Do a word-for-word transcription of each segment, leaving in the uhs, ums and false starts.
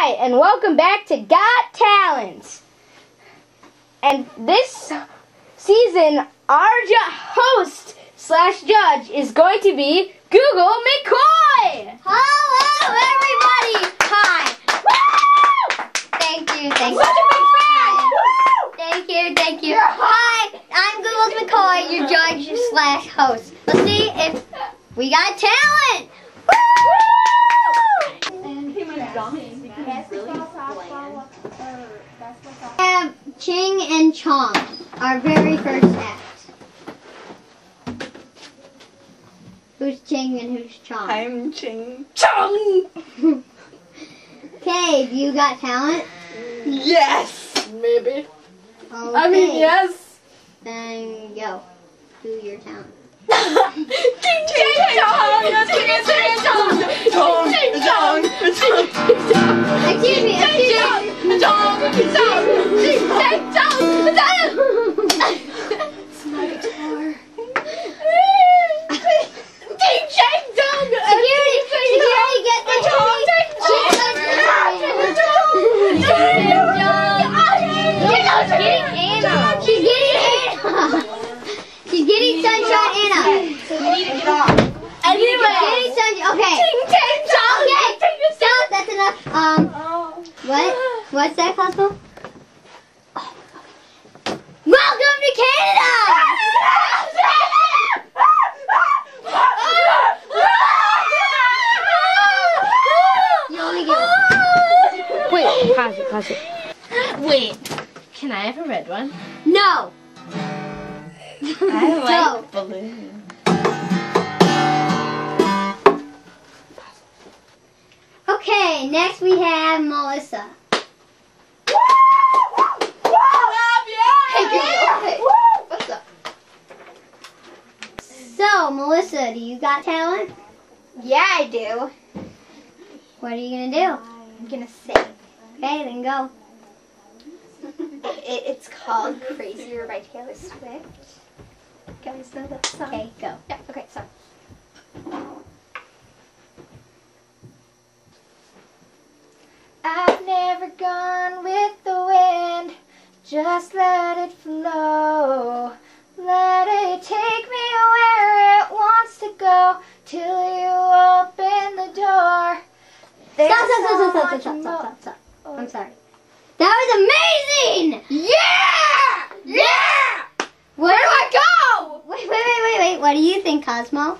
Alright, and welcome back to Got Talent. And this season, our ju- host slash judge is going to be Google McCoy. Hello, everybody. Hi. Woo! Thank you, thank you. Such a big fan. Woo! Thank you, thank you. Hi, I'm Google McCoy, your judge slash host. Let's see if we got talent. Woo! We have Ching and Chong, our very first act. Who's Ching and who's Chong? I'm Ching Chong. Okay, do you got talent? Yes, maybe. Okay. I mean, yes. Then go. Do your talent. Ching Ching Chong. Ching Ching Chong. Chong Chong. Excuse me, excuse me. Chong Chong. Ching Ching Chong. It's my guitar. Ching Ching Chong. Security, security, get the Chong. She's getting Anna. She's getting Sunshine Anna. We need to get off. Anyway. Getting Sunshine. Okay. Ching Ching Chong. Okay. Stop. That's enough. Um. What? What's that, Cosmo? Oh. Welcome to Canada. You only get one. Wait, pause it, pause it. Wait, can I have a red one? No. I like No. balloons. Okay, next we have Melissa. Hey, what's up? So, Melissa, do you got talent? Yeah, I do. What are you gonna do? I'm gonna sing. Okay, then go. It, it, it's called Crazier by Taylor Swift. You guys know that song? Okay, go. Yeah, okay, sorry. I've never gone with the wind. Just let it flow. Let it take me where it wants to go. Till you open the door. There's Stop, stop, so stop, stop, much stop, mo- stop, stop, stop. I'm sorry. That was amazing! Yeah! Yeah! Where do I go? Wait, wait, wait, wait, wait. What do you think, Cosmo?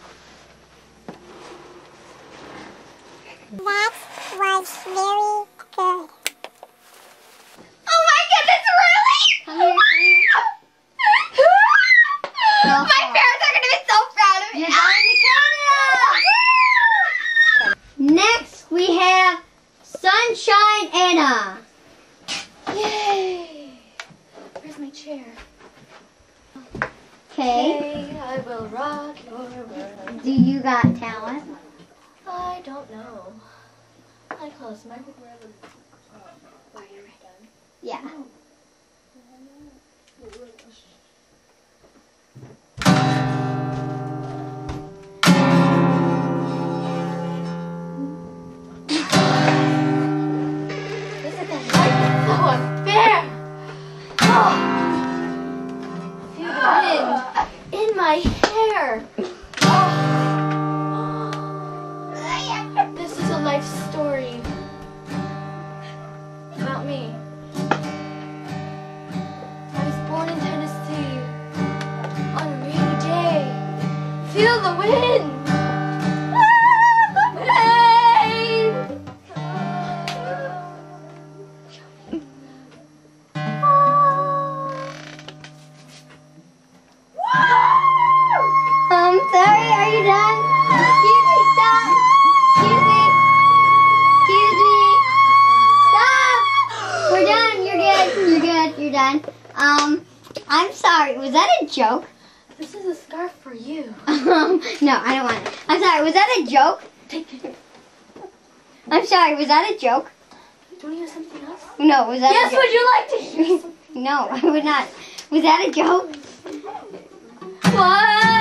That was very good. Oh my goodness, really? Come here, come here. Go My for it. parents are going to be so proud of me. You're going to Canada! Next, we have Sunshine Anna. Yay! Where's my chair? Okay. Okay, I will rock your world. Do you got talent? I don't know. I close my world. Are you done? Yeah. This is so unfair. Oh. Feel the wind in my hair. Oh. This is a life story about me. I was born in Tennessee on a rainy day. Feel the wind. I'm sorry, are you done? Excuse me, stop. Excuse me. Excuse me. Stop. We're done. You're good. You're good. You're done. Um, I'm sorry. Was that a joke? This is a scarf for you. Um, no, I don't want it. I'm sorry. Was that a joke? Take it. I'm sorry. Was that a joke? Do you want to hear something else? No, was that Yes, a would you like to hear joke? No, I would not. Was that a joke? What?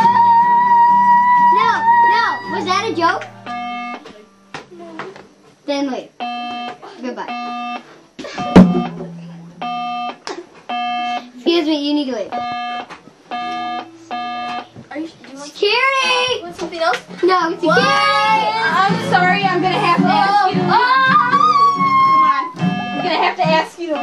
No, no. Was that a joke? No. Then leave. Goodbye. Excuse me, you need to leave. Are you, do you want, Security! want something else? No, security! What? I'm sorry, I'm gonna have to ask you to leave. Come on. I'm gonna have to ask you to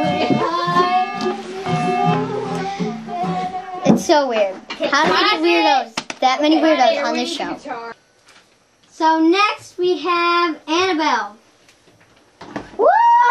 leave. It's so weird. How do we get weirdos? That many weirdos on this show. So next we have Annabelle. Woo!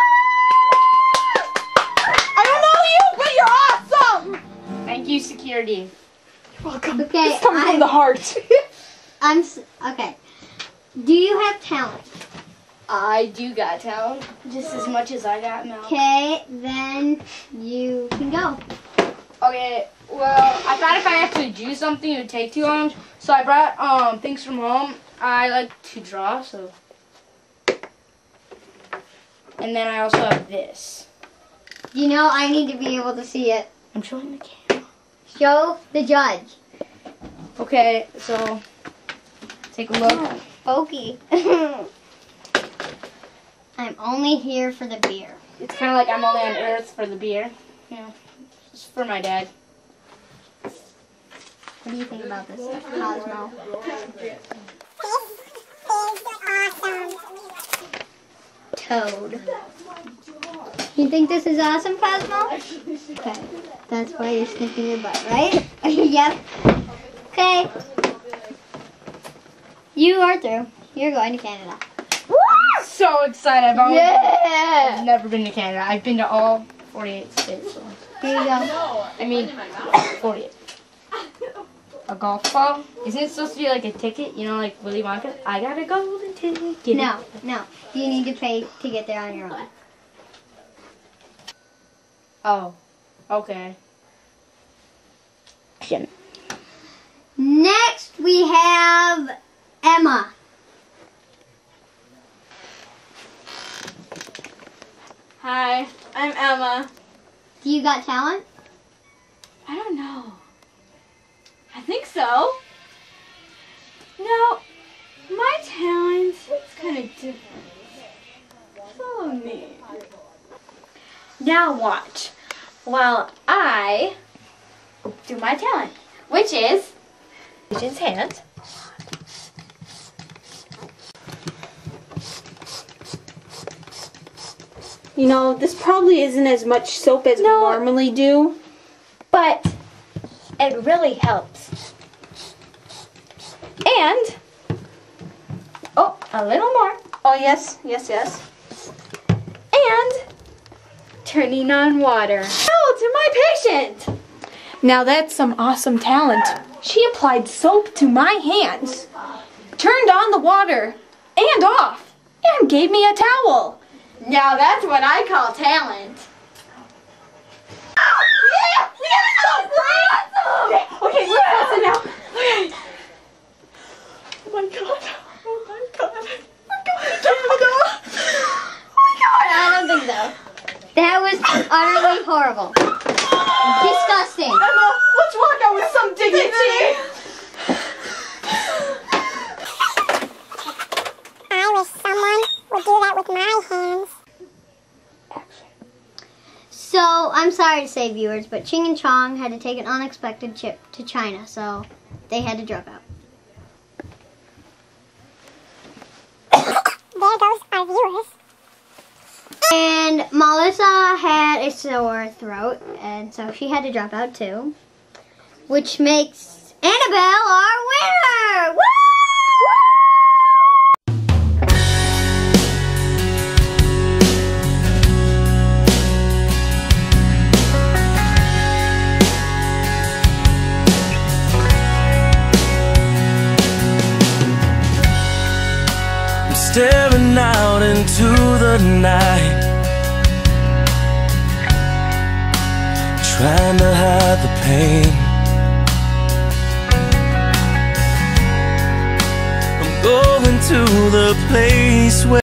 I don't know you, but you're awesome! Thank you, security. You're welcome. Okay, This comes I'm- from the heart. I'm s- okay. Do you have talent? I do got talent, just as much as I got milk. Okay, then you can go. Okay, well, I thought if I actually do something, it would take too long, so I brought um things from home. I like to draw, so. And then I also have this. You know I need to be able to see it. I'm showing the camera. Show the judge. Okay, so take a look. Pokey. I'm only here for the beer. It's kind of like I'm only on Earth for the beer. Yeah, it's for my dad. What do you think about this, Cosmo? Toad. You think this is awesome, Cosmo? Okay, that's why you're sniffing your butt, right? Yep. Okay. You are through. You're going to Canada. So excited! I've, only, Yeah. I've never been to Canada. I've been to all forty-eight states. So. Here you go. I mean, forty-eight. A golf ball? Isn't it supposed to be like a ticket? You know, like Willy Wonka? I got a golden ticket. Get No, it? no. You need to pay to get there on your own. Oh, okay. Next, we have Emma. Hi, I'm Emma. Do you got talent? I don't know. I think so. No, my talent is kind of different. Follow me. Now watch while I do my talent, which is Agent's hand. You know, this probably isn't as much soap as No. we normally do. But it really helps. And, oh, a little more. Oh, yes, yes, yes. And turning on water. Oh, to my patient. Now that's some awesome talent. She applied soap to my hands, turned on the water and off, and gave me a towel. Now that's what I call talent. Yeah! Yeah! Awesome! Okay, we're awesome now. Okay. Oh my god. Oh my god. We're going to Canada. Oh my god. I don't think so. That was utterly horrible. Disgusting. Emma, let's walk out with some dignity. I wish someone would do that with my hands. So, I'm sorry to say, viewers, but Ching and Chong had to take an unexpected trip to China, so they had to drop out. There goes our viewers. And Melissa had a sore throat, and so she had to drop out too. Which makes Annabelle our winner! Woo! Staring out into the night, trying to hide the pain. I'm going to the place where